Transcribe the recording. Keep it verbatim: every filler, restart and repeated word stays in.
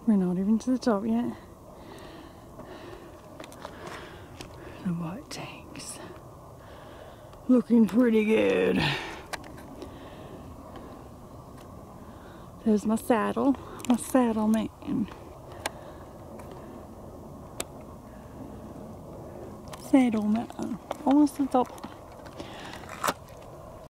We're not even to the top yet. The white tanks. Looking pretty good. There's my saddle. My saddle man. Saddle man. Almost to the top.